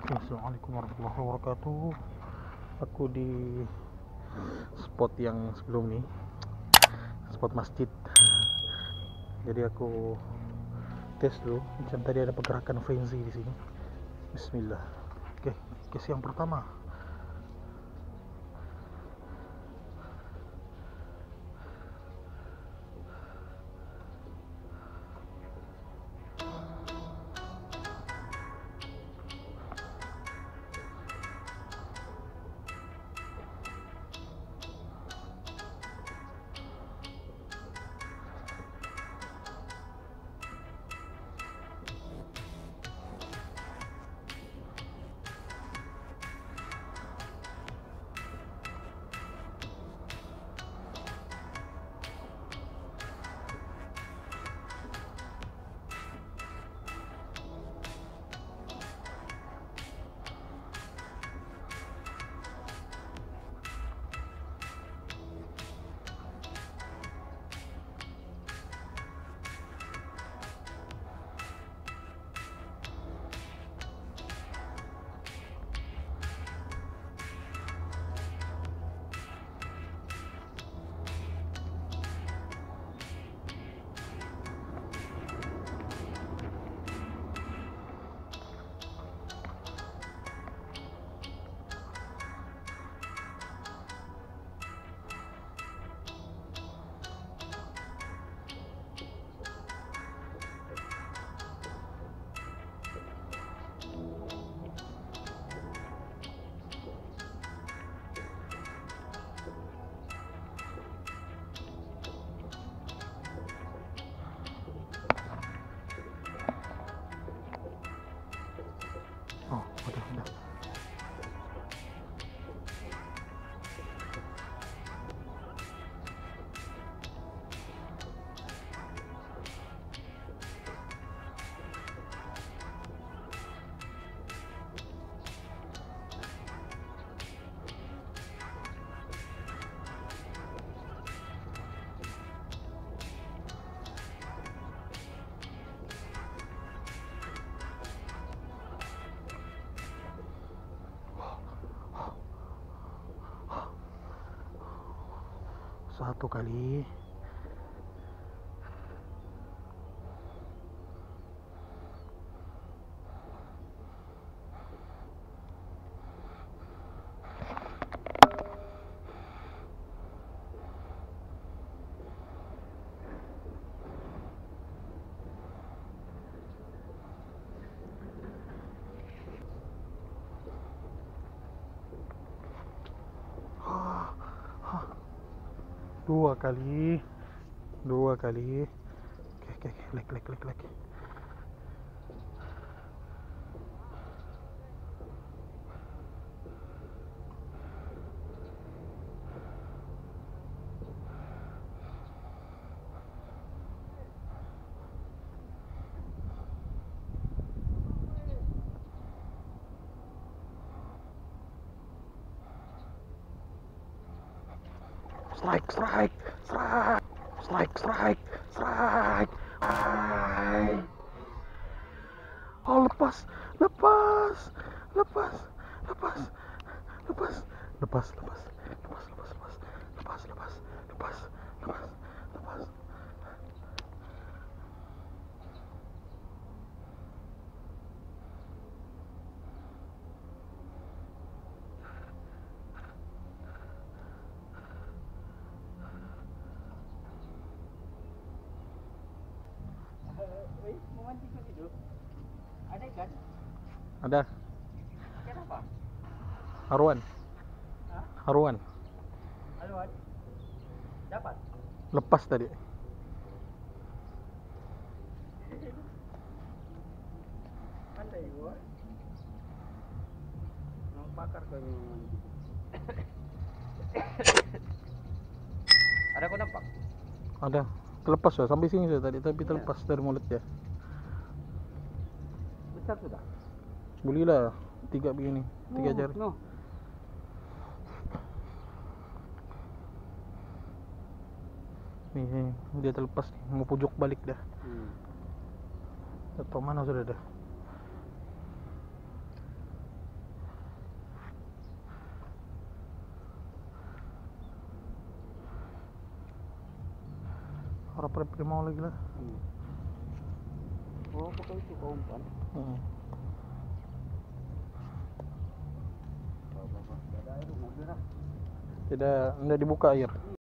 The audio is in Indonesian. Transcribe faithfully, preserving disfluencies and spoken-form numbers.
Assalamualaikum warahmatullahi wabarakatuh. Aku di spot yang sebelum nih, spot masjid. Jadi aku tes dulu. Macam tadi ada pergerakan frenzy di sini. Bismillah. Oke, case yang pertama. Oh, udah, udah. Satu kali. Dua kali. Dua kali. Oke, oke, oke. Lek, lek, lek, lek. Strike, strike, strike, strike, strike, strike. Strike. Oh, lepas, lepas, lepas, lepas, lepas, lepas, lepas, lepas, lepas, lepas, lepas, lepas, lepas, lepas, lepas. Ada ikan? Ada. Ikan apa? Haruan. Hah? Haruan. Haluan? Dapat? Lepas tadi. Pandai gua. Mau bakar kau ini. Ada kau nampak? Ada. Terlepas ya sampai sini sudah tadi, tapi Iya. terlepas dari mulut ya. Besar sudah? Bulilah tiga begini, tiga Oh, jari. no. Nih, dia terlepas nih, mau pojok balik dah. Hmm. Atau mana sudah dah? Orang pada mau lagi lah. Hmm. Oh, pakai itu kau umpan. Hmm. Bapak, ada air mobil lah. Tidak, tidak dibuka air. Hmm.